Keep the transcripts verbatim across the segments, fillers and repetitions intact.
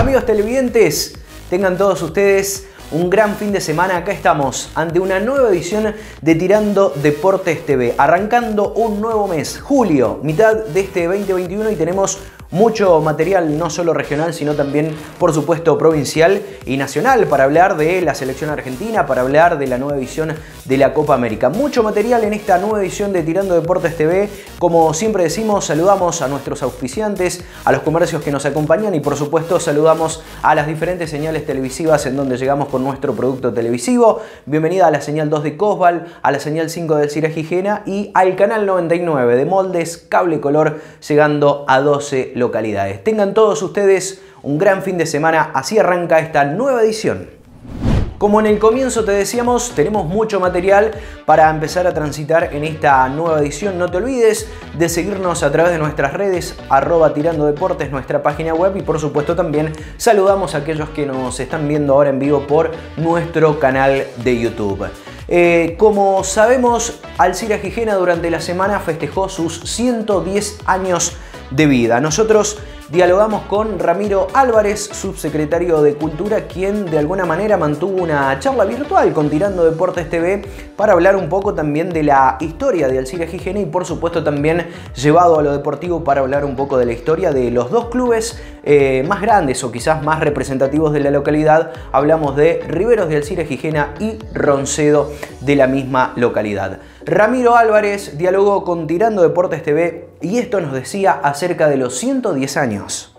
Amigos televidentes, tengan todos ustedes un gran fin de semana. Acá estamos ante una nueva edición de Tirando Deportes T V, arrancando un nuevo mes, julio, mitad de este veinte veintiuno, y tenemos mucho material, no solo regional, sino también, por supuesto, provincial y nacional, para hablar de la selección argentina, para hablar de la nueva edición de la Copa América. Mucho material en esta nueva edición de Tirando Deportes T V. Como siempre decimos, saludamos a nuestros auspiciantes, a los comercios que nos acompañan y, por supuesto, saludamos a las diferentes señales televisivas en donde llegamos con nuestro producto televisivo. Bienvenida a la señal dos de Cosval, a la señal cinco de Alcira Gijena y al canal noventa y nueve de Moldes Cable Color, llegando a doce localidades. Tengan todos ustedes un gran fin de semana. Así arranca esta nueva edición. Como en el comienzo te decíamos, tenemos mucho material para empezar a transitar en esta nueva edición. No te olvides de seguirnos a través de nuestras redes, arroba Tirando Deportes, nuestra página web, y por supuesto también saludamos a aquellos que nos están viendo ahora en vivo por nuestro canal de YouTube. Eh, como sabemos, Alcira Gijena durante la semana festejó sus ciento diez años de vida. Nosotros dialogamos con Ramiro Álvarez, subsecretario de Cultura, quien de alguna manera mantuvo una charla virtual con Tirando Deportes T V para hablar un poco también de la historia de Alcira Gijena y, por supuesto, también llevado a lo deportivo para hablar un poco de la historia de los dos clubes eh, más grandes o quizás más representativos de la localidad. Hablamos de Riveros de Alcira Gijena y Roncedo de la misma localidad. Ramiro Álvarez dialogó con Tirando Deportes T V y esto nos decía acerca de los ciento diez años.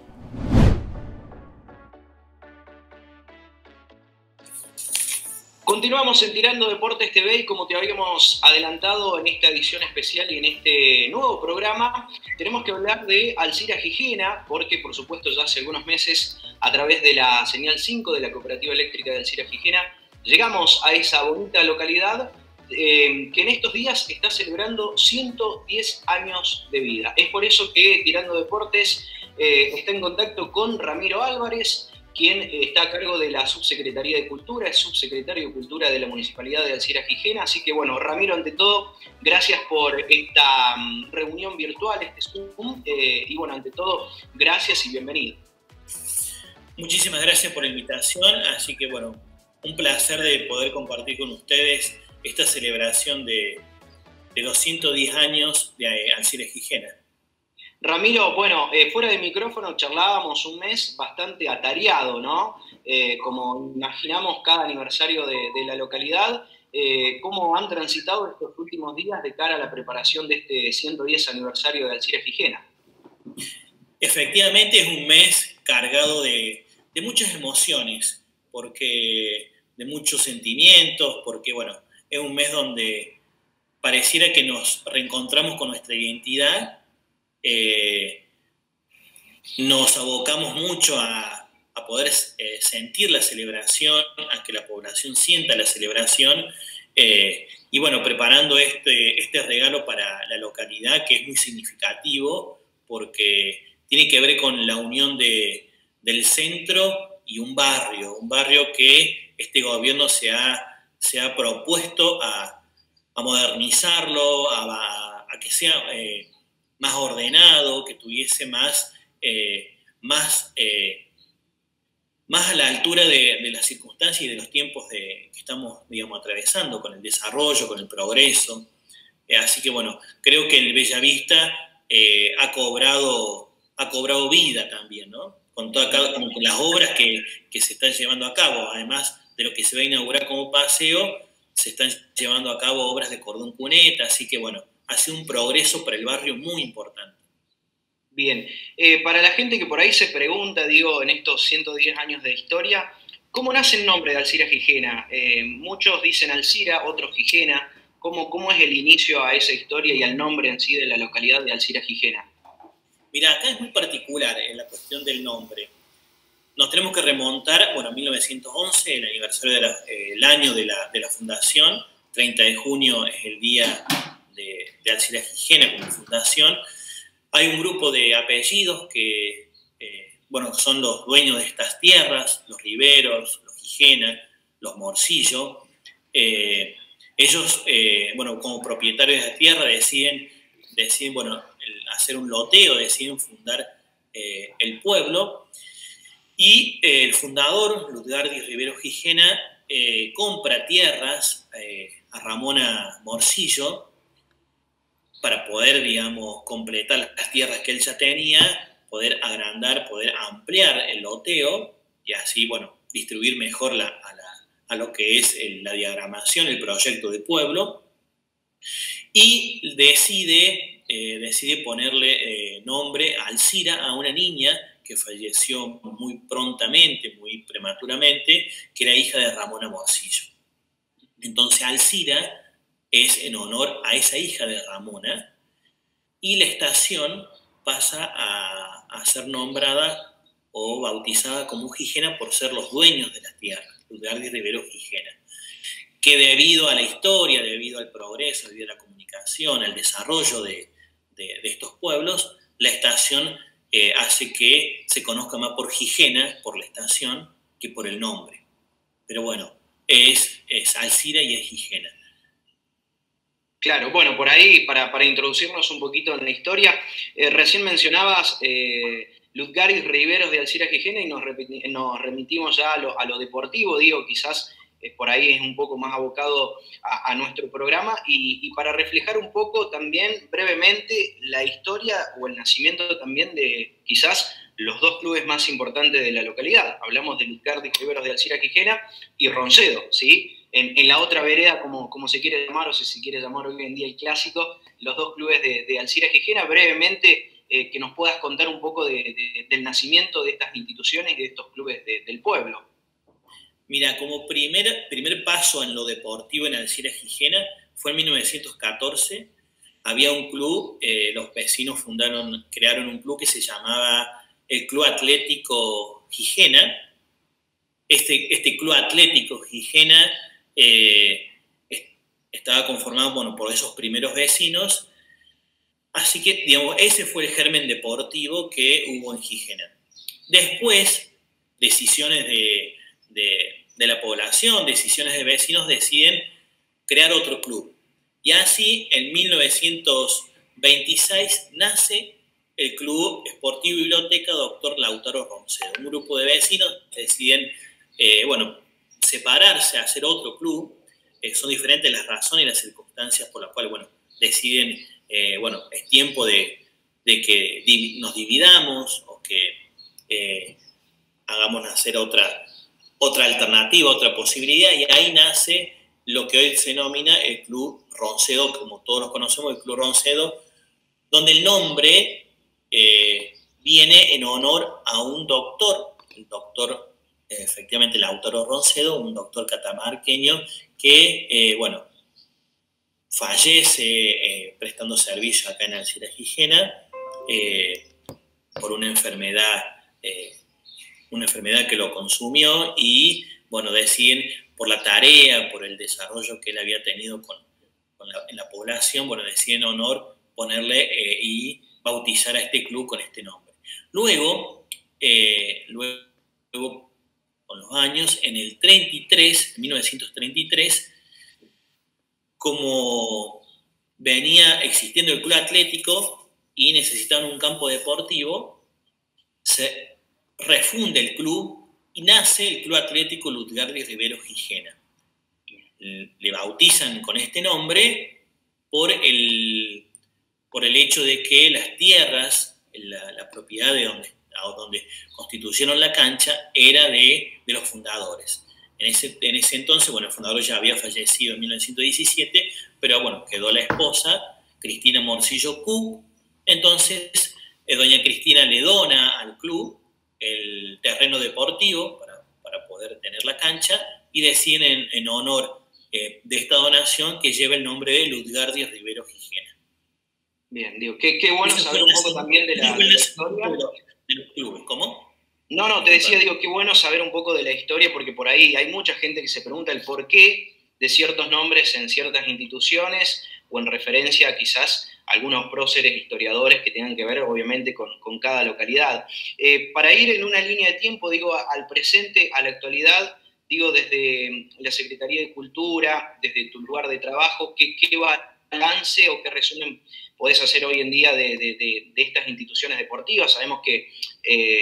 Continuamos en Tirando Deportes T V y, como te habíamos adelantado en esta edición especial y en este nuevo programa, tenemos que hablar de Alcira Gijena, porque por supuesto ya hace algunos meses, a través de la señal cinco de la Cooperativa Eléctrica de Alcira Gijena, llegamos a esa bonita localidad Eh, que en estos días está celebrando ciento diez años de vida. Es por eso que Tirando Deportes eh, está en contacto con Ramiro Álvarez, quien eh, está a cargo de la Subsecretaría de Cultura, es subsecretario de Cultura de la Municipalidad de Alcira Gijena. Así que, bueno, Ramiro, ante todo, gracias por esta um, reunión virtual, este Zoom, eh, y bueno, ante todo, gracias y bienvenido. Muchísimas gracias por la invitación, así que, bueno, un placer de poder compartir con ustedes esta celebración de, de los ciento diez años de Alcira Gijena. Ramiro, bueno, eh, fuera de micrófono charlábamos un mes bastante atareado, ¿no? Eh, como imaginamos cada aniversario de, de la localidad, eh, ¿cómo han transitado estos últimos días de cara a la preparación de este ciento diez aniversario de Alcira Gijena? Efectivamente es un mes cargado de, de muchas emociones, porque de muchos sentimientos, porque, bueno, es un mes donde pareciera que nos reencontramos con nuestra identidad, eh, nos abocamos mucho a, a poder eh, sentir la celebración, a que la población sienta la celebración, eh, y bueno, preparando este, este regalo para la localidad, que es muy significativo, porque tiene que ver con la unión de, del centro y un barrio, un barrio que este gobierno se ha se ha propuesto a, a modernizarlo, a, a que sea eh, más ordenado, que tuviese más, eh, más, eh, más a la altura de, de las circunstancias y de los tiempos de, que estamos, digamos, atravesando, con el desarrollo, con el progreso. Eh, así que, bueno, creo que el Bellavista eh, ha, cobrado, ha cobrado vida también, ¿no? Con, toda, con las obras que, que se están llevando a cabo, además de lo que se va a inaugurar como paseo, se están llevando a cabo obras de cordón cuneta, así que, bueno, ha sido un progreso para el barrio muy importante. Bien, eh, para la gente que por ahí se pregunta, digo, en estos ciento diez años de historia, ¿cómo nace el nombre de Alcira Gijena? Eh, muchos dicen Alcira, otros Gijena. ¿Cómo, ¿Cómo es el inicio a esa historia y al nombre en sí de la localidad de Alcira Gijena? Mirá, acá es muy particular en la cuestión del nombre. Nos tenemos que remontar, bueno, a mil novecientos once, el aniversario del eh, año de la, de la fundación. treinta de junio es el día de, de Alcira Gijena como fundación. Hay un grupo de apellidos que, eh, bueno, son los dueños de estas tierras, los Riveros, los Gijena, los Morcillo. Eh, ellos, eh, bueno, como propietarios de la tierra deciden, deciden bueno, el, hacer un loteo, deciden fundar eh, el pueblo. Y eh, el fundador, Lutgardi Rivero Gijena, eh, compra tierras eh, a Ramona Morcillo para poder, digamos, completar las tierras que él ya tenía, poder agrandar, poder ampliar el loteo y así, bueno, distribuir mejor la, a, la, a lo que es el, la diagramación, el proyecto de pueblo. Y decide, eh, decide ponerle eh, nombre a Alcira, a una niña que falleció muy prontamente, muy prematuramente, que era hija de Ramona Morcillo. Entonces Alcira es en honor a esa hija de Ramona, y la estación pasa a, a ser nombrada o bautizada como Gijena por ser los dueños de las tierras, Lutgardi Rivero Gijena, que debido a la historia, debido al progreso, debido a la comunicación, al desarrollo de, de, de estos pueblos, la estación eh, hace que se conozca más por Gijena, por la estación, que por el nombre. Pero bueno, es, es Alcira y es Gijena. Claro, bueno, por ahí, para, para introducirnos un poquito en la historia, eh, recién mencionabas eh, Lutgardi Riveros de Alcira Gijena y nos, nos remitimos ya a lo, a lo deportivo, digo, quizás eh, por ahí es un poco más abocado a, a nuestro programa, y, y para reflejar un poco también brevemente la historia o el nacimiento también de quizás los dos clubes más importantes de la localidad. Hablamos de Lutgardi Riveros de Alcira Gijena y Roncedo, ¿sí? En, en la otra vereda, como, como se quiere llamar, o si se quiere llamar hoy en día el clásico, los dos clubes de, de Alcira Gijena. Brevemente, eh, que nos puedas contar un poco de, de, del nacimiento de estas instituciones y de estos clubes de, del pueblo. Mira, como primer, primer paso en lo deportivo en Alcira Gijena fue en mil novecientos catorce. Había un club, eh, los vecinos fundaron, crearon un club que se llamaba el Club Atlético Gijena. Este, este Club Atlético Gijena eh, estaba conformado, bueno, por esos primeros vecinos, así que, digamos, ese fue el germen deportivo que hubo en Gijena. Después, decisiones de, de, de la población, decisiones de vecinos, deciden crear otro club. Y así, en mil novecientos veintiséis, nace el Club Esportivo Biblioteca Doctor Lautaro Roncedo. Un grupo de vecinos deciden, eh, bueno, separarse, hacer otro club. Eh, son diferentes las razones y las circunstancias por las cuales, bueno, deciden, eh, bueno, es tiempo de, de que div nos dividamos o que eh, hagamos nacer otra, otra alternativa, otra posibilidad, y ahí nace lo que hoy se denomina el Club Roncedo, como todos los conocemos, el Club Roncedo, donde el nombre eh, viene en honor a un doctor, el doctor efectivamente Lautaro Roncedo, un doctor catamarqueño que, eh, bueno, fallece eh, prestando servicio acá en Alcira Gijena eh, por una enfermedad, eh, una enfermedad que lo consumió, y, bueno, deciden, por la tarea, por el desarrollo que él había tenido con, con la, en la población, bueno, deciden en honor ponerle eh, y bautizar a este club con este nombre. Luego, eh, luego con los años, en el treinta y tres, mil novecientos treinta y tres, como venía existiendo el club atlético y necesitaban un campo deportivo, se refunde el club y nace el Club Atlético Lutgardi Rivero Gijena. Le bautizan con este nombre por el, por el hecho de que las tierras, la, la propiedad de donde donde constituyeron la cancha, era de, de los fundadores. En ese, en ese entonces, bueno, el fundador ya había fallecido en mil novecientos diecisiete, pero bueno, quedó la esposa, Cristina Morcillo Q. Entonces, eh, doña Cristina le dona al club el terreno deportivo para, para poder tener la cancha, y deciden en, en honor eh, de esta donación que lleva el nombre de Lutgardi Rivero Gijena. Bien, digo, qué, qué bueno saber un poco también de la, de la historia. De los clubes, ¿cómo? No, no, te decía, digo, qué bueno saber un poco de la historia, porque por ahí hay mucha gente que se pregunta el porqué de ciertos nombres en ciertas instituciones, o en referencia a quizás algunos próceres historiadores que tengan que ver, obviamente, con, con cada localidad. Eh, para ir en una línea de tiempo, digo, al presente, a la actualidad, digo, desde la Secretaría de Cultura, desde tu lugar de trabajo, ¿qué, qué balance o qué resumen podés hacer hoy en día de, de, de, de estas instituciones deportivas? Sabemos que eh,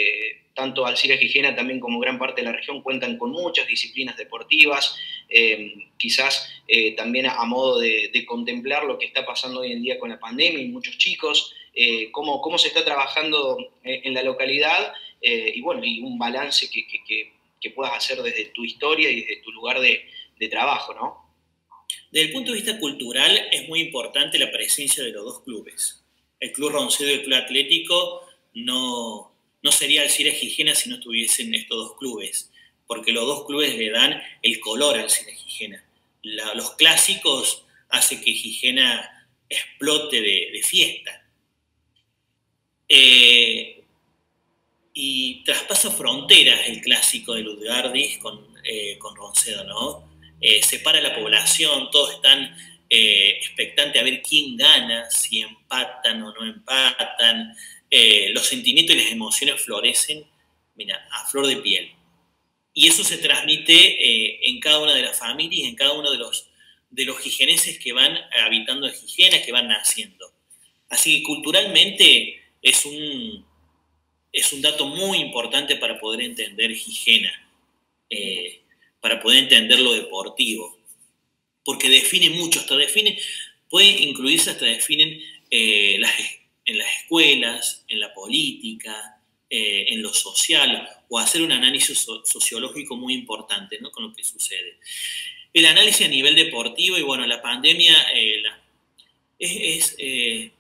tanto Alcira Gijena también como gran parte de la región cuentan con muchas disciplinas deportivas, eh, quizás eh, también a, a modo de, de contemplar lo que está pasando hoy en día con la pandemia y muchos chicos, eh, cómo, cómo se está trabajando en la localidad, eh, y bueno, y un balance que, que, que, que puedas hacer desde tu historia y desde tu lugar de, de trabajo, ¿no? Desde el punto de vista cultural es muy importante la presencia de los dos clubes. El Club Roncedo y el Club Atlético no, no sería Alcira Gijena si no tuviesen estos dos clubes, porque los dos clubes le dan el color a Alcira Gijena. La, los clásicos hacen que Gijena explote de, de fiesta. Eh, y traspasa fronteras el clásico de Lutgardis con, eh, con Roncedo, ¿no? Eh, separa a la población, todos están eh, expectantes a ver quién gana, si empatan o no empatan. Eh, los sentimientos y las emociones florecen, mira, a flor de piel. Y eso se transmite eh, en cada una de las familias, en cada uno de los, de los gijeneses que van habitando en Gijena, que van naciendo. Así que culturalmente es un, es un dato muy importante para poder entender Gijena. Eh, para poder entender lo deportivo, porque define mucho, hasta define, puede incluirse hasta definen eh, las, en las escuelas, en la política, eh, en lo social, o hacer un análisis so, sociológico muy importante, ¿no? Con lo que sucede. El análisis a nivel deportivo, y bueno, la pandemia eh, la, es, es eh,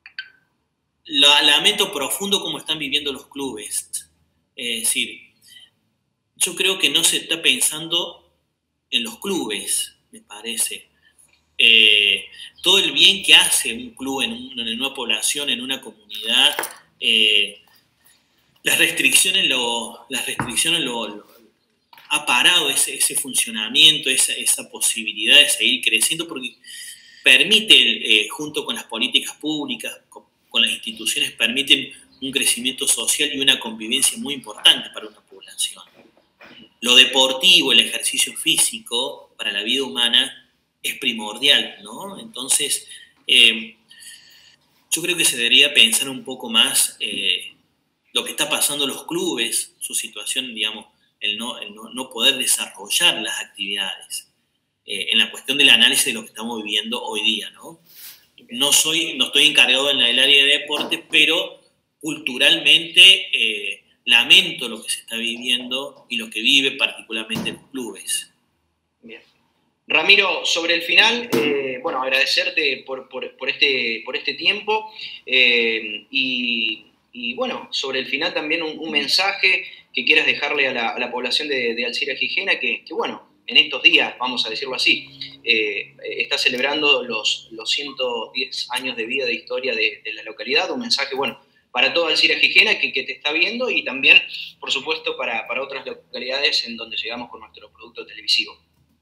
la, lamento profundo cómo están viviendo los clubes, es decir, yo creo que no se está pensando en los clubes, me parece. Eh, todo el bien que hace un club en, un, en una población, en una comunidad, eh, las restricciones lo, las restricciones lo, lo ha parado ese, ese funcionamiento, esa, esa posibilidad de seguir creciendo, porque permite, eh, junto con las políticas públicas, con, con las instituciones, permiten un crecimiento social y una convivencia muy importante para una población. Lo deportivo, el ejercicio físico para la vida humana es primordial, ¿no? Entonces, eh, yo creo que se debería pensar un poco más eh, lo que está pasando en los clubes, su situación, digamos, el no, el no, no poder desarrollar las actividades, eh, en la cuestión del análisis de lo que estamos viviendo hoy día, ¿no? No, soy, no estoy encargado en el área de deporte, pero culturalmente eh, lamento lo que se está viviendo y lo que vive particularmente en los clubes. Bien. Ramiro, sobre el final, eh, bueno, agradecerte por, por, por, este, por este tiempo eh, y, y, bueno, sobre el final también un, un mensaje que quieras dejarle a la, a la población de, de Alcira Gijena, que, que, bueno, en estos días, vamos a decirlo así, eh, está celebrando los, los ciento diez años de vida de historia de, de la localidad, un mensaje, bueno, para toda Alcira Gijena que, que te está viendo y también, por supuesto, para, para otras localidades en donde llegamos con nuestro producto televisivo.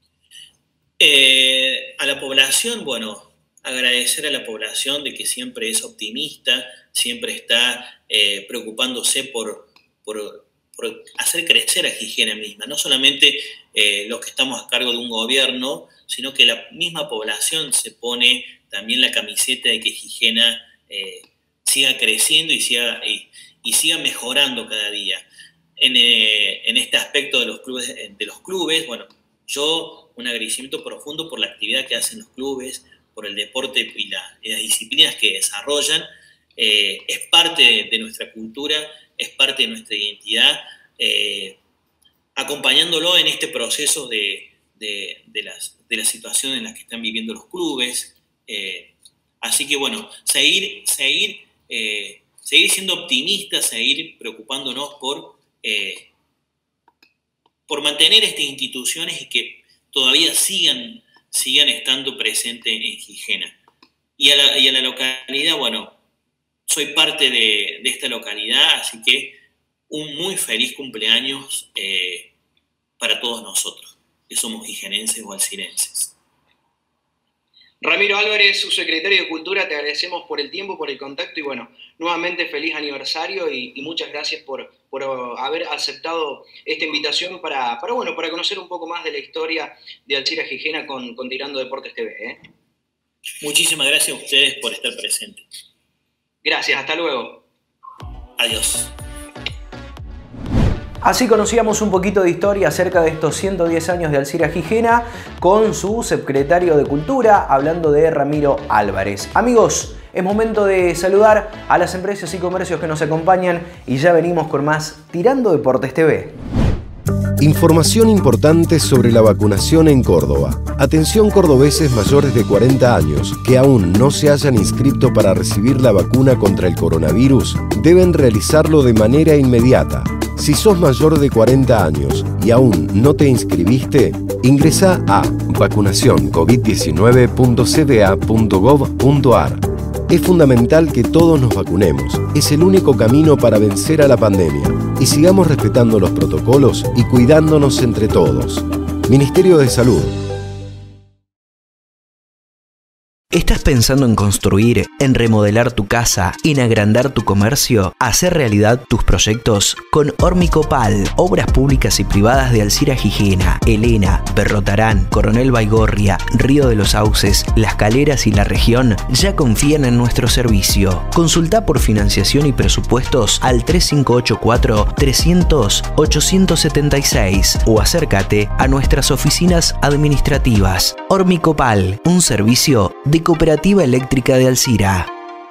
Eh, a la población, bueno, agradecer a la población de que siempre es optimista, siempre está eh, preocupándose por, por, por hacer crecer a Gijena misma, no solamente eh, los que estamos a cargo de un gobierno, sino que la misma población se pone también la camiseta de que Gijena eh, siga creciendo y siga, y, y siga mejorando cada día. En, eh, en este aspecto de los clubes, de los clubes, bueno, yo un agradecimiento profundo por la actividad que hacen los clubes, por el deporte y, la, y las disciplinas que desarrollan. Eh, es parte de, de nuestra cultura, es parte de nuestra identidad, eh, acompañándolo en este proceso de, de, de, las, de la situación en la que están viviendo los clubes. Eh, así que bueno, seguir, seguir, eh, seguir siendo optimistas, seguir preocupándonos por, eh, por mantener estas instituciones y que todavía sigan, sigan estando presentes en Gijena. Y a, la, y a la localidad, bueno, soy parte de, de esta localidad, así que un muy feliz cumpleaños eh, para todos nosotros, que somos gijenenses o alcirenses. Ramiro Álvarez, su secretario de Cultura, te agradecemos por el tiempo, por el contacto y bueno, nuevamente feliz aniversario y, y muchas gracias por, por haber aceptado esta invitación para, para, bueno, para conocer un poco más de la historia de Alcira Gijena con, con Tirando Deportes T V. ¿eh? Muchísimas gracias a ustedes por estar presentes. Gracias, hasta luego. Adiós. Así conocíamos un poquito de historia acerca de estos ciento diez años de Alcira Gijena con su subsecretario de Cultura, hablando de Ramiro Álvarez. Amigos, es momento de saludar a las empresas y comercios que nos acompañan y ya venimos con más Tirando Deportes T V. Información importante sobre la vacunación en Córdoba. Atención cordobeses mayores de cuarenta años que aún no se hayan inscrito para recibir la vacuna contra el coronavirus, deben realizarlo de manera inmediata. Si sos mayor de cuarenta años y aún no te inscribiste, ingresa a vacunación covid diecinueve punto c b a punto gov punto a r. Es fundamental que todos nos vacunemos. Es el único camino para vencer a la pandemia. Y sigamos respetando los protocolos y cuidándonos entre todos. Ministerio de Salud. ¿Estás pensando en construir, en remodelar tu casa, en agrandar tu comercio, hacer realidad tus proyectos? Con Hormicopal, obras públicas y privadas de Alcira Gijena, Elena, Berrotarán, Coronel Baigorria, Río de los Sauces, Las Caleras y la región ya confían en nuestro servicio. Consulta por financiación y presupuestos al tres cinco ocho cuatro, trescientos, ochocientos setenta y seis o acércate a nuestras oficinas administrativas. Hormicopal, un servicio de Cooperativa Eléctrica de Alcira.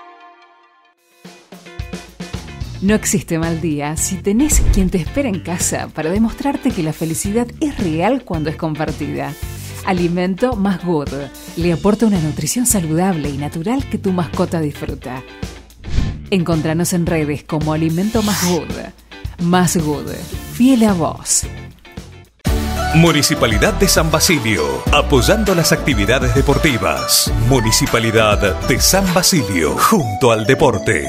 No existe mal día si tenés quien te espera en casa para demostrarte que la felicidad es real cuando es compartida. Alimento Más Good le aporta una nutrición saludable y natural que tu mascota disfruta. Encontranos en redes como Alimento Más Good. Más Good, fiel a vos. Municipalidad de San Basilio, apoyando las actividades deportivas. Municipalidad de San Basilio, junto al deporte.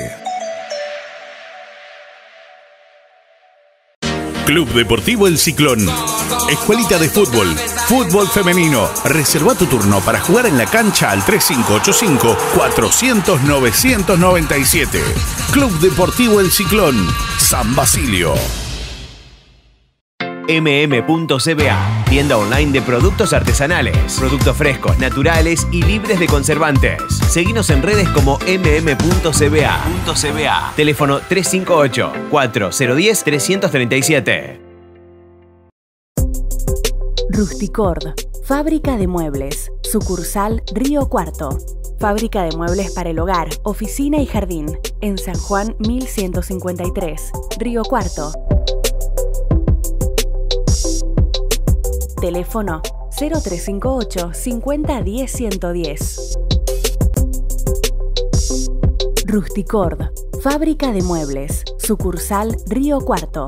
Club Deportivo El Ciclón. Escuelita de fútbol, fútbol femenino. Reserva tu turno para jugar en la cancha al tres cinco ocho cinco, cuatrocientos, novecientos noventa y siete. Club Deportivo El Ciclón, San Basilio. eme eme punto ce be a, tienda online de productos artesanales, productos frescos, naturales y libres de conservantes. Seguinos en redes como eme eme punto ce be a. Teléfono tres cinco ocho, cuatro cero uno cero, tres tres siete. Rusticord, fábrica de muebles, sucursal Río Cuarto. Fábrica de muebles para el hogar, oficina y jardín, en San Juan mil ciento cincuenta y tres, Río Cuarto. Teléfono cero tres cinco ocho, cincuenta, diez, ciento diez. Rusticord, fábrica de muebles, sucursal Río Cuarto.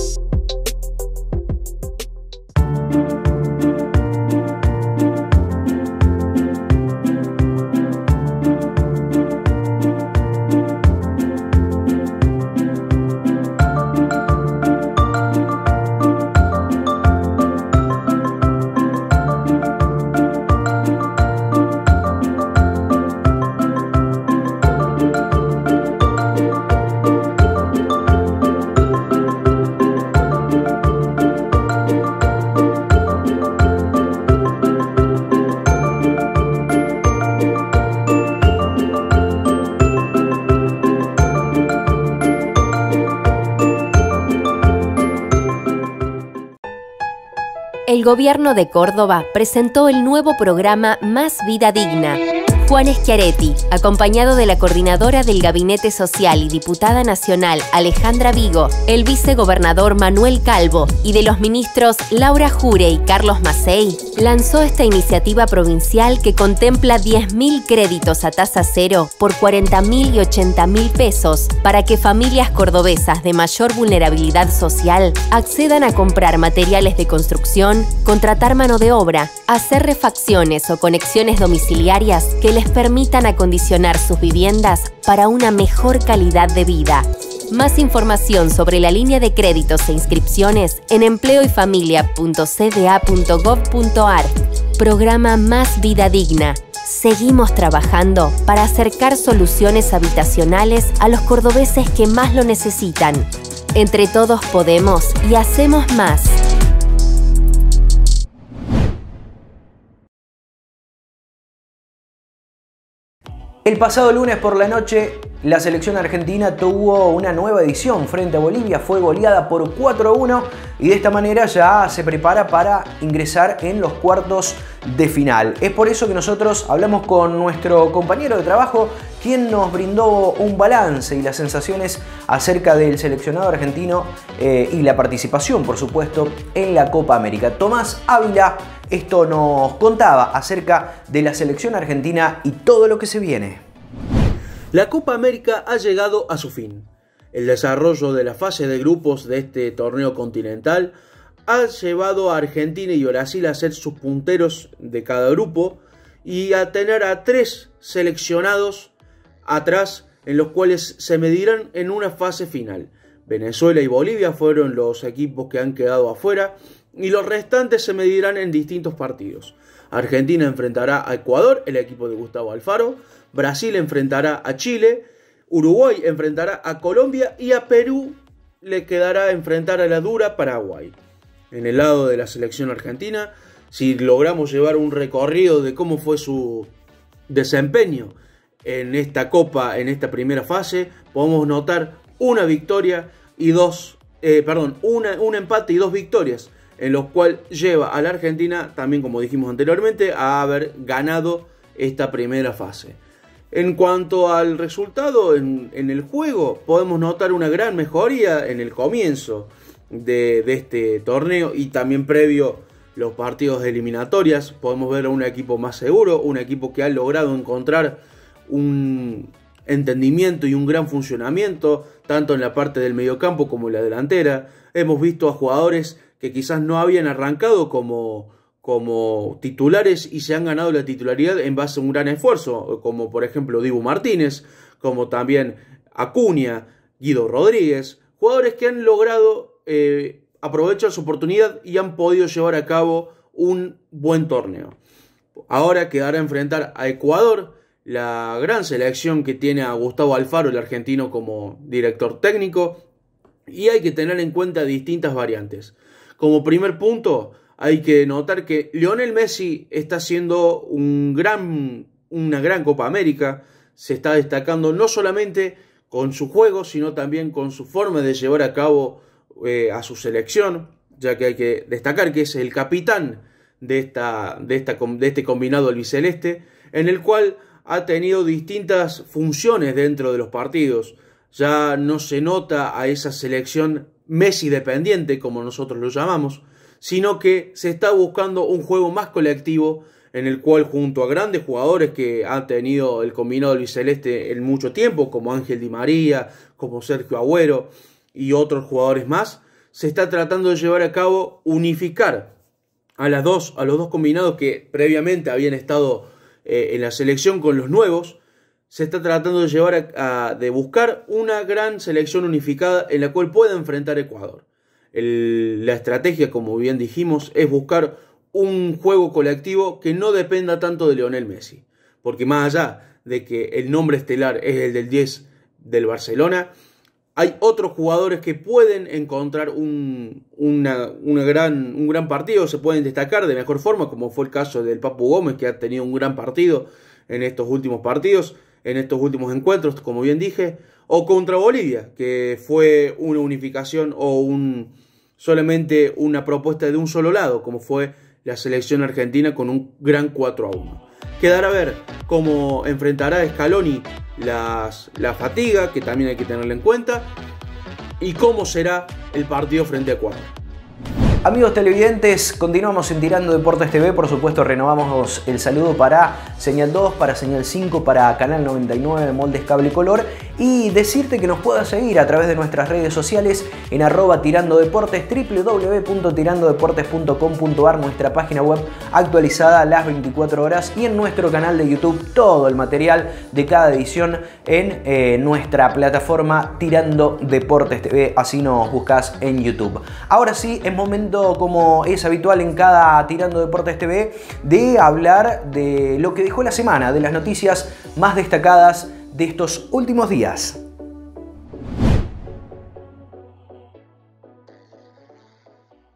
El Gobierno de Córdoba presentó el nuevo programa Más Vida Digna. Juan Schiaretti, acompañado de la coordinadora del Gabinete Social y diputada nacional Alejandra Vigo, el vicegobernador Manuel Calvo y de los ministros Laura Jure y Carlos Macei, lanzó esta iniciativa provincial que contempla diez mil créditos a tasa cero por cuarenta mil y ochenta mil pesos para que familias cordobesas de mayor vulnerabilidad social accedan a comprar materiales de construcción, contratar mano de obra, hacer refacciones o conexiones domiciliarias que les permitan acondicionar sus viviendas para una mejor calidad de vida. Más información sobre la línea de créditos e inscripciones en empleo y familia punto c d a punto gov punto a r. Programa Más Vida Digna. Seguimos trabajando para acercar soluciones habitacionales a los cordobeses que más lo necesitan. Entre todos podemos y hacemos más. El pasado lunes por la noche, la selección argentina tuvo una nueva edición frente a Bolivia, fue goleada por cuatro a uno y de esta manera ya se prepara para ingresar en los cuartos de final. Es por eso que nosotros hablamos con nuestro compañero de trabajo, quien nos brindó un balance y las sensaciones acerca del seleccionado argentino eh, y la participación, por supuesto, en la Copa América. Tomás Ávila esto nos contaba acerca de la selección argentina y todo lo que se viene. La Copa América ha llegado a su fin. El desarrollo de la fase de grupos de este torneo continental ha llevado a Argentina y Brasil a ser sus punteros de cada grupo y a tener a tres seleccionados atrás en los cuales se medirán en una fase final. Venezuela y Bolivia fueron los equipos que han quedado afuera y los restantes se medirán en distintos partidos. Argentina enfrentará a Ecuador, el equipo de Gustavo Alfaro. Brasil enfrentará a Chile. Uruguay enfrentará a Colombia y a Perú le quedará enfrentar a la dura Paraguay. En el lado de la selección argentina, si logramos llevar un recorrido de cómo fue su desempeño en esta Copa, en esta primera fase, podemos notar una victoria y dos, eh, perdón, una, un empate y dos victorias, en los cuales lleva a la Argentina, también como dijimos anteriormente, a haber ganado esta primera fase. En cuanto al resultado en, en el juego, podemos notar una gran mejoría en el comienzo de, de este torneo y también previo los partidos de eliminatorias. Podemos ver a un equipo más seguro, un equipo que ha logrado encontrar un entendimiento y un gran funcionamiento, tanto en la parte del mediocampo como en la delantera. Hemos visto a jugadores que quizás no habían arrancado como, como titulares y se han ganado la titularidad en base a un gran esfuerzo, como por ejemplo Dibu Martínez, como también Acuña, Guido Rodríguez, jugadores que han logrado eh, aprovechar su oportunidad y han podido llevar a cabo un buen torneo. Ahora quedará a enfrentar a Ecuador, la gran selección que tiene a Gustavo Alfaro, el argentino, como director técnico, y hay que tener en cuenta distintas variantes. Como primer punto, hay que notar que Lionel Messi está haciendo un gran, una gran Copa América, se está destacando no solamente con su juego, sino también con su forma de llevar a cabo eh, a su selección, ya que hay que destacar que es el capitán de, esta, de, esta, de este combinado albiceleste, en el cual ha tenido distintas funciones dentro de los partidos. Ya no se nota a esa selección Messi dependiente, como nosotros lo llamamos, sino que se está buscando un juego más colectivo, en el cual junto a grandes jugadores que han tenido el combinado albiceleste en mucho tiempo, como Ángel Di María, como Sergio Agüero y otros jugadores más, se está tratando de llevar a cabo unificar a, las dos, a los dos combinados que previamente habían estado eh, en la selección con los nuevos. Se está tratando de llevar a, a de buscar una gran selección unificada en la cual pueda enfrentar a Ecuador. El, la estrategia, como bien dijimos, es buscar un juego colectivo que no dependa tanto de Lionel Messi, porque más allá de que el nombre estelar es el del diez del Barcelona, hay otros jugadores que pueden encontrar un, una, una gran, un gran partido, se pueden destacar de mejor forma, como fue el caso del Papu Gómez, que ha tenido un gran partido en estos últimos partidos, en estos últimos encuentros, como bien dije, o contra Bolivia, que fue una unificación o un, solamente una propuesta de un solo lado, como fue la selección argentina con un gran cuatro a uno. Quedará a ver cómo enfrentará Scaloni las, la fatiga, que también hay que tenerla en cuenta, y cómo será el partido frente a Ecuador. Amigos televidentes, continuamos en Tirando Deportes T V. Por supuesto, renovamos el saludo para Señal dos, para Señal cinco, para Canal noventa y nueve, Moldes Cable Color. Y decirte que nos puedas seguir a través de nuestras redes sociales en arroba Tirando Deportes, doble u doble u doble u punto tirando deportes punto com punto a r, nuestra página web actualizada las veinticuatro horas, y en nuestro canal de YouTube todo el material de cada edición en eh, nuestra plataforma Tirando Deportes T V. Así nos buscas en YouTube. Ahora sí, es momento, como es habitual en cada Tirando Deportes T V, de hablar de lo que dejó la semana, de las noticias más destacadas de estos últimos días.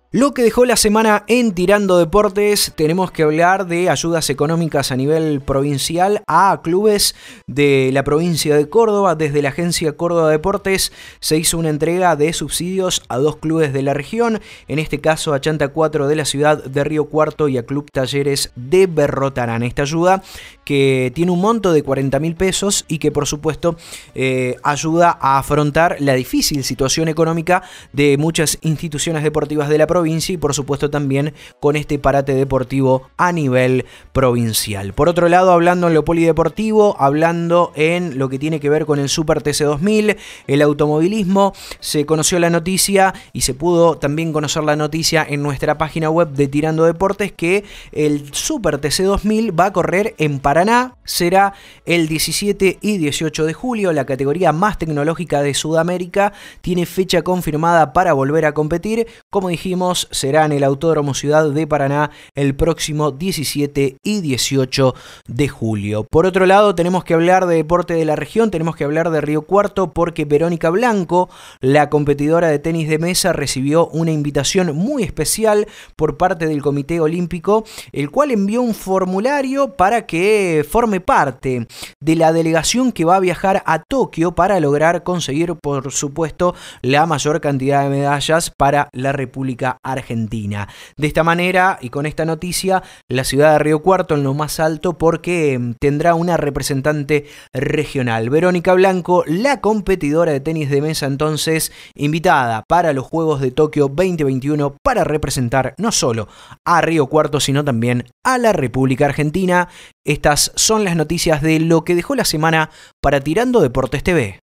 Lo que dejó la semana en Tirando Deportes, tenemos que hablar de ayudas económicas a nivel provincial a clubes de la provincia de Córdoba. Desde la agencia Córdoba Deportes se hizo una entrega de subsidios a dos clubes de la región, en este caso a Chanta cuatro de la ciudad de Río Cuarto y a Club Talleres de Berrotarán. Esta ayuda que tiene un monto de cuarenta mil pesos y que por supuesto eh, ayuda a afrontar la difícil situación económica de muchas instituciones deportivas de la provincia provincia y por supuesto también con este parate deportivo a nivel provincial. Por otro lado, hablando en lo polideportivo, hablando en lo que tiene que ver con el Super T C dos mil, el automovilismo, se conoció la noticia y se pudo también conocer la noticia en nuestra página web de Tirando Deportes que el Super T C dos mil va a correr en Paraná, será el diecisiete y dieciocho de julio, la categoría más tecnológica de Sudamérica, tiene fecha confirmada para volver a competir, como dijimos, será en el Autódromo Ciudad de Paraná el próximo diecisiete y dieciocho de julio. Por otro lado, tenemos que hablar de deporte de la región, tenemos que hablar de Río Cuarto porque Verónica Blanco, la competidora de tenis de mesa, recibió una invitación muy especial por parte del Comité Olímpico, el cual envió un formulario para que forme parte de la delegación que va a viajar a Tokio para lograr conseguir, por supuesto, la mayor cantidad de medallas para la República Argentina. De esta manera y con esta noticia, la ciudad de Río Cuarto en lo más alto porque tendrá una representante regional. Verónica Blanco, la competidora de tenis de mesa, entonces invitada para los Juegos de Tokio veinte veintiuno para representar no solo a Río Cuarto, sino también a la República Argentina. Estas son las noticias de lo que dejó la semana para Tirando Deportes T V.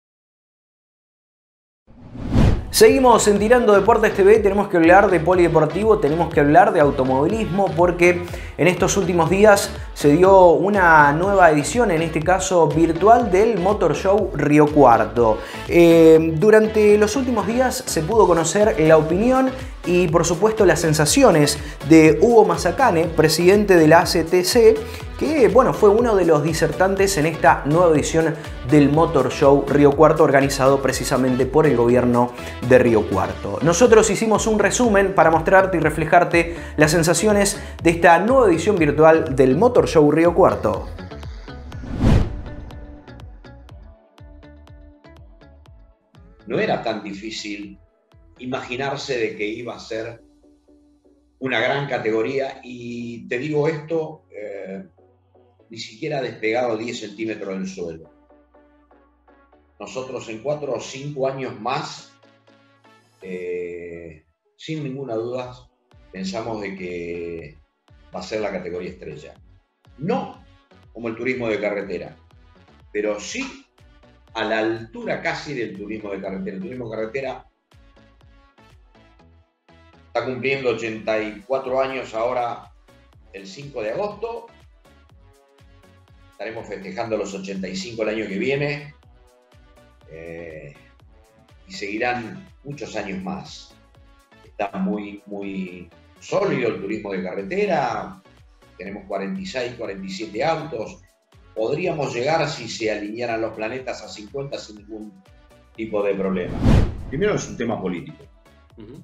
Seguimos en Tirando Deportes T V, tenemos que hablar de polideportivo, tenemos que hablar de automovilismo porque en estos últimos días se dio una nueva edición, en este caso virtual, del Motor Show Río Cuarto. Eh, durante los últimos días se pudo conocer la opinión y por supuesto las sensaciones de Hugo Mazacane, presidente de la A C T C, que bueno, fue uno de los disertantes en esta nueva edición del Motor Show Río Cuarto, organizado precisamente por el gobierno de Río Cuarto. Nosotros hicimos un resumen para mostrarte y reflejarte las sensaciones de esta nueva edición virtual del Motor Show Río Cuarto. No era tan difícil imaginarse de que iba a ser una gran categoría, y te digo esto, eh, ni siquiera ha despegado diez centímetros del suelo. Nosotros en cuatro o cinco años más, eh, sin ninguna duda, pensamos de que va a ser la categoría estrella. No como el turismo de carretera, pero sí a la altura casi del turismo de carretera. El turismo de carretera está cumpliendo ochenta y cuatro años ahora el cinco de agosto. Estaremos festejando los ochenta y cinco el año que viene. Eh, y seguirán muchos años más. Está muy, muy sólido el turismo de carretera. Tenemos cuarenta y seis, cuarenta y siete autos. Podríamos llegar, si se alinearan los planetas, a cincuenta sin ningún tipo de problema. Primero es un tema político. Uh-huh.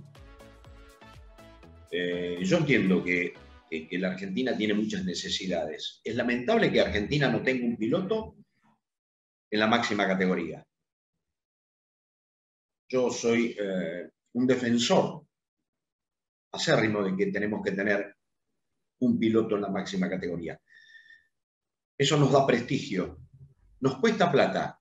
Eh, yo entiendo que, que, que la Argentina tiene muchas necesidades. Es lamentable que Argentina no tenga un piloto en la máxima categoría. Yo soy eh, un defensor acérrimo de que tenemos que tener un piloto en la máxima categoría. Eso nos da prestigio, nos cuesta plata.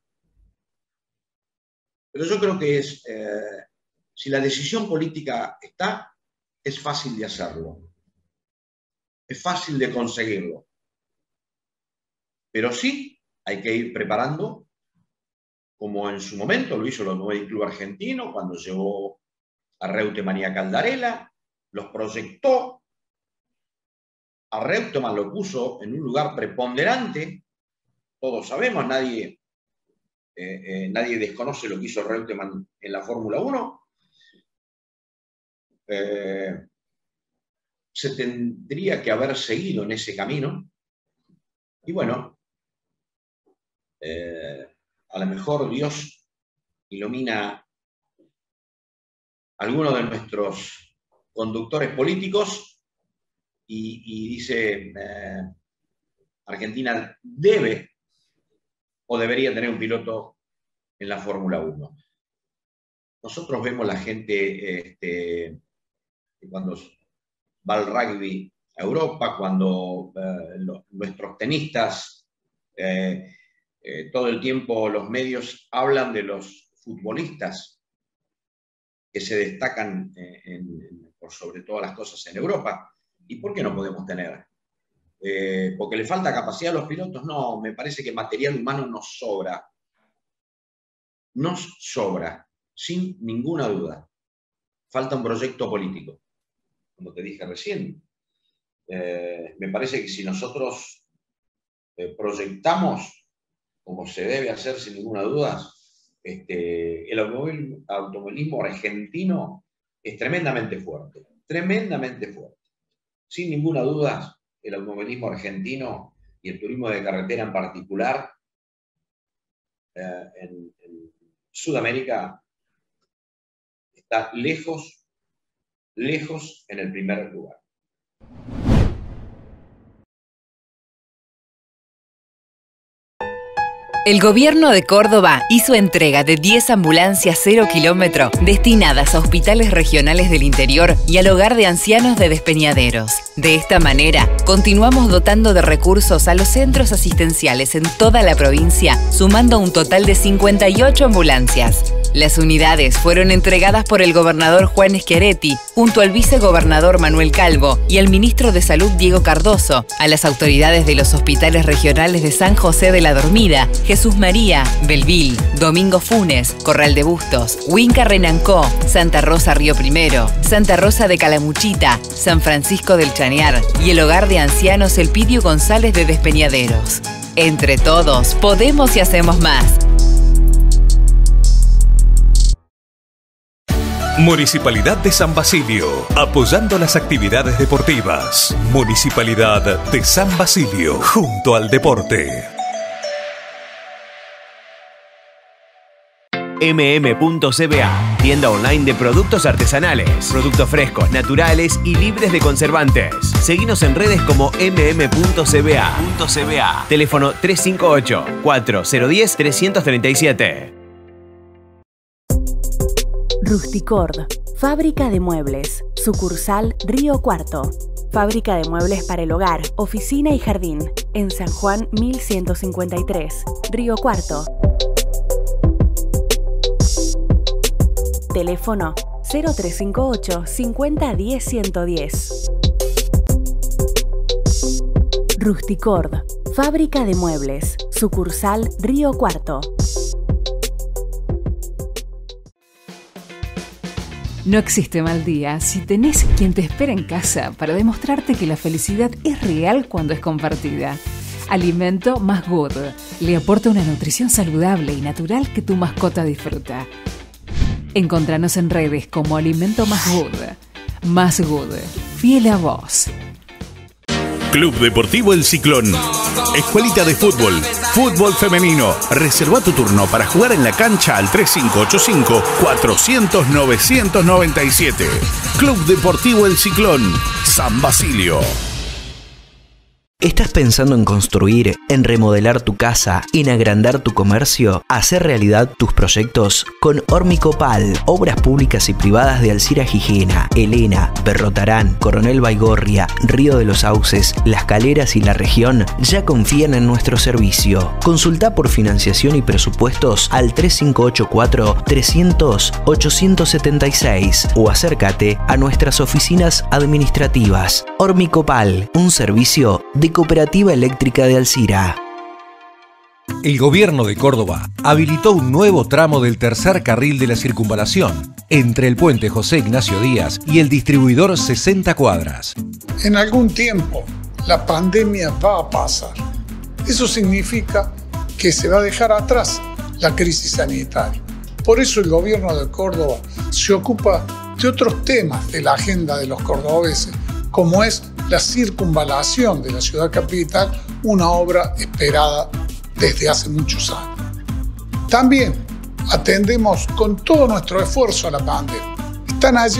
Pero yo creo que es, eh, si la decisión política está, es fácil de hacerlo. Es fácil de conseguirlo. Pero sí hay que ir preparando, como en su momento lo hizo el Automóvil Club Argentino, cuando llevó a Reutemann y a Caldarella, los proyectó. A Reutemann lo puso en un lugar preponderante. Todos sabemos, nadie, eh, eh, nadie desconoce lo que hizo Reutemann en la Fórmula uno. Eh, se tendría que haber seguido en ese camino. Y bueno, eh, a lo mejor Dios ilumina a alguno de nuestros conductores políticos y, y dice eh, Argentina debe o debería tener un piloto en la Fórmula uno. Nosotros vemos la gente este, cuando va al rugby a Europa, cuando eh, lo, nuestros tenistas, eh, eh, todo el tiempo los medios hablan de los futbolistas que se destacan eh, en, en, por sobre todas las cosas en Europa. ¿Y por qué no podemos tener? Eh, ¿Porque le falta capacidad a los pilotos? No, me parece que material humano nos sobra. Nos sobra, sin ninguna duda. Falta un proyecto político, como te dije recién. Eh, me parece que si nosotros eh, proyectamos, como se debe hacer sin ninguna duda, este, el automovilismo, automovilismo argentino es tremendamente fuerte, tremendamente fuerte. Sin ninguna duda, el automovilismo argentino y el turismo de carretera en particular, eh, en, en Sudamérica, está lejos, lejos en el primer lugar. El gobierno de Córdoba hizo entrega de diez ambulancias cero kilómetro destinadas a hospitales regionales del interior y al hogar de ancianos de Despeñaderos. De esta manera, continuamos dotando de recursos a los centros asistenciales en toda la provincia, sumando un total de cincuenta y ocho ambulancias. Las unidades fueron entregadas por el gobernador Juan Schiaretti, junto al vicegobernador Manuel Calvo y al ministro de Salud Diego Cardoso, a las autoridades de los hospitales regionales de San José de la Dormida, Jesús María, Belville, Domingo Funes, Corral de Bustos, Huinca Renancó, Santa Rosa Río Primero, Santa Rosa de Calamuchita, San Francisco del Chañar y el hogar de ancianos Elpidio González de Despeñaderos. Entre todos, podemos y hacemos más. Municipalidad de San Basilio, apoyando las actividades deportivas. Municipalidad de San Basilio, junto al deporte. eme eme punto ce be a, tienda online de productos artesanales, productos frescos, naturales y libres de conservantes. Seguinos en redes como eme eme punto ce be a. Teléfono tres cinco ocho, cuatro cero uno cero, tres tres siete. Rusticord, fábrica de muebles, sucursal Río Cuarto. Fábrica de muebles para el hogar, oficina y jardín, en San Juan mil ciento cincuenta y tres, Río Cuarto. Teléfono cero tres cinco ocho, cincuenta, diez, ciento diez. Rusticord, fábrica de muebles, sucursal Río Cuarto. No existe mal día si tenés quien te espera en casa para demostrarte que la felicidad es real cuando es compartida. Alimento Más Good le aporta una nutrición saludable y natural que tu mascota disfruta. Encontranos en redes como Alimento Más Good. Más Good, fiel a vos. Club Deportivo El Ciclón. Escuelita de fútbol, fútbol femenino. Reserva tu turno para jugar en la cancha al tres cinco ocho cinco, cuatro cero cero, nueve nueve siete. Club Deportivo El Ciclón, San Basilio. ¿Estás pensando en construir, en remodelar tu casa, en agrandar tu comercio, hacer realidad tus proyectos? Con Hormicopal, obras públicas y privadas de Alcira Gijena, Elena, Berrotarán, Coronel Baigorria, Río de los Sauces, Las Caleras y la región ya confían en nuestro servicio. Consulta por financiación y presupuestos al tres cinco ocho cuatro, trescientos, ochocientos setenta y seis o acércate a nuestras oficinas administrativas. Hormicopal, un servicio de Cooperativa Eléctrica de Alcira. El gobierno de Córdoba habilitó un nuevo tramo del tercer carril de la circunvalación, entre el puente José Ignacio Díaz y el distribuidor sesenta cuadras. En algún tiempo, la pandemia va a pasar. Eso significa que se va a dejar atrás la crisis sanitaria. Por eso el gobierno de Córdoba se ocupa de otros temas de la agenda de los cordobeses, como es la circunvalación de la ciudad capital, una obra esperada desde hace muchos años. También atendemos con todo nuestro esfuerzo a la pandemia. Están allí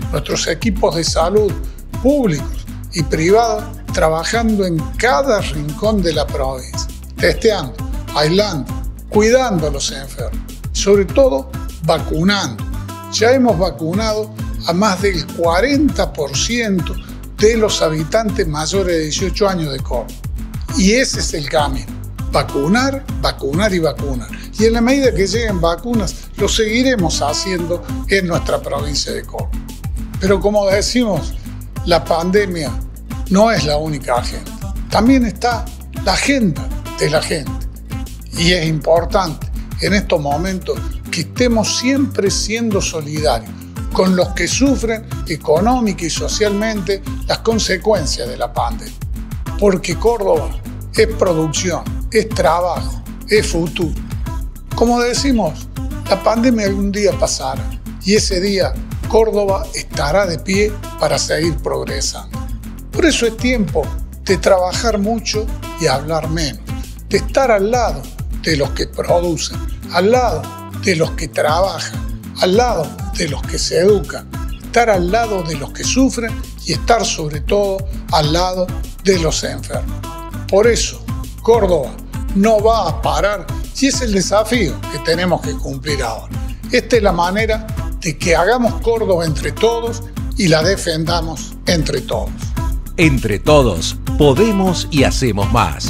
nuestros equipos de salud públicos y privados trabajando en cada rincón de la provincia, testeando, aislando, cuidando a los enfermos, sobre todo vacunando. Ya hemos vacunado a más del cuarenta por ciento de los habitantes mayores de dieciocho años de Córdoba. Y ese es el camino. Vacunar, vacunar y vacunar. Y en la medida que lleguen vacunas, lo seguiremos haciendo en nuestra provincia de Córdoba. Pero como decimos, la pandemia no es la única agenda. También está la agenda de la gente. Y es importante en estos momentos que estemos siempre siendo solidarios con los que sufren económica y socialmente las consecuencias de la pandemia. Porque Córdoba es producción, es trabajo, es futuro. Como decimos, la pandemia algún día pasará y ese día Córdoba estará de pie para seguir progresando. Por eso es tiempo de trabajar mucho y hablar menos, de estar al lado de los que producen, al lado de los que trabajan, al lado de los que se educan, estar al lado de los que sufren y estar sobre todo al lado de los enfermos. Por eso, Córdoba no va a parar y es el desafío que tenemos que cumplir ahora. Esta es la manera de que hagamos Córdoba entre todos y la defendamos entre todos. Entre todos, podemos y hacemos más.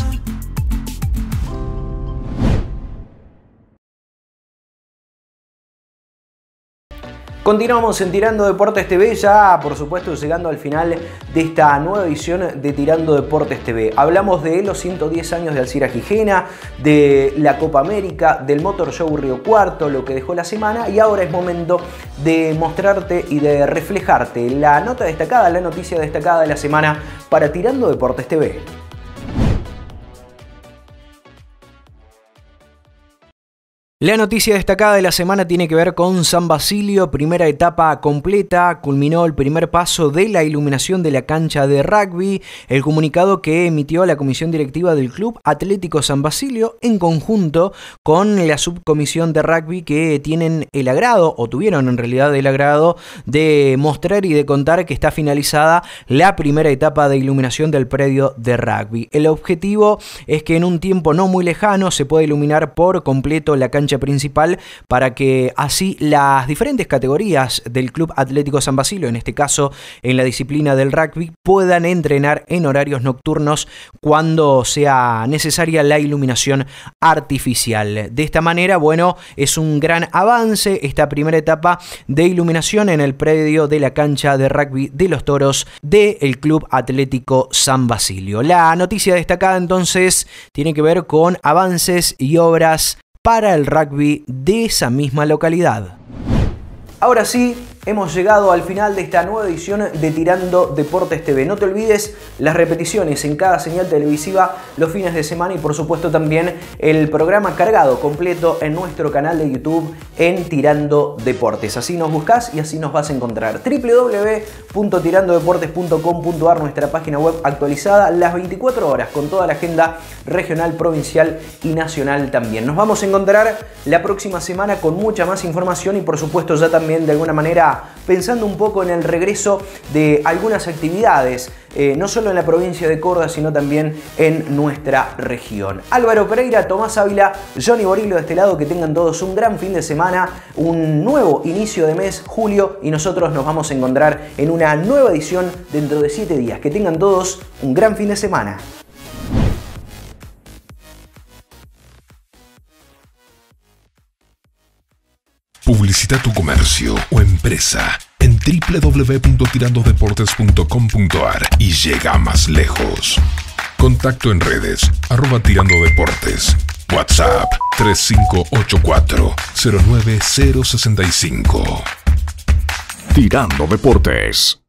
Continuamos en Tirando Deportes T V, ya por supuesto llegando al final de esta nueva edición de Tirando Deportes T V. Hablamos de los ciento diez años de Alcira Gijena, de la Copa América, del Motor Show Río Cuarto, lo que dejó la semana, y ahora es momento de mostrarte y de reflejarte la nota destacada, la noticia destacada de la semana para Tirando Deportes T V. La noticia destacada de la semana tiene que ver con San Basilio, primera etapa completa, culminó el primer paso de la iluminación de la cancha de rugby, el comunicado que emitió la comisión directiva del Club Atlético San Basilio en conjunto con la subcomisión de rugby, que tienen el agrado, o tuvieron en realidad el agrado, de mostrar y de contar que está finalizada la primera etapa de iluminación del predio de rugby. El objetivo es que en un tiempo no muy lejano se pueda iluminar por completo la cancha principal para que así las diferentes categorías del Club Atlético San Basilio, en este caso en la disciplina del rugby, puedan entrenar en horarios nocturnos cuando sea necesaria la iluminación artificial. De esta manera, bueno, es un gran avance esta primera etapa de iluminación en el predio de la cancha de rugby de los Toros del Club Atlético San Basilio. La noticia destacada entonces tiene que ver con avances y obras para el rugby de esa misma localidad. Ahora sí, hemos llegado al final de esta nueva edición de Tirando Deportes T V. No te olvides las repeticiones en cada señal televisiva los fines de semana y por supuesto también el programa cargado completo en nuestro canal de YouTube en Tirando Deportes. Así nos buscas y así nos vas a encontrar. doble u doble u doble u punto tirando deportes punto com punto a r, nuestra página web actualizada las veinticuatro horas con toda la agenda regional, provincial y nacional también. Nos vamos a encontrar la próxima semana con mucha más información y por supuesto ya también de alguna manera pensando un poco en el regreso de algunas actividades, eh, no solo en la provincia de Córdoba, sino también en nuestra región. Álvaro Pereira, Tomás Ávila, Johnny Borillo de este lado, que tengan todos un gran fin de semana, un nuevo inicio de mes, julio, y nosotros nos vamos a encontrar en una nueva edición dentro de siete días. Que tengan todos un gran fin de semana. Publicita tu comercio o empresa en doble u doble u doble u punto tirando deportes punto com punto a r y llega más lejos. Contacto en redes, arroba Tirando Deportes. WhatsApp tres cinco ocho cuatro cero nueve cero seis cinco. Tirando Deportes.